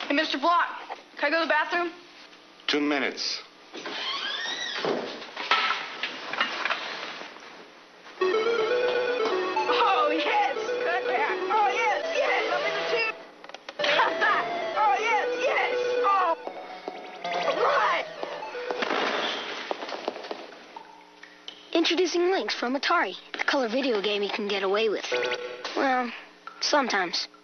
Hey, Mr. Block, can I go to the bathroom? 2 minutes. Oh, yes. Cut back. Oh, yes, yes. Number 2. Cut back. Oh, yes, yes. Oh, right. Introducing Lynx from Atari, the color video game you can get away with. Well, sometimes.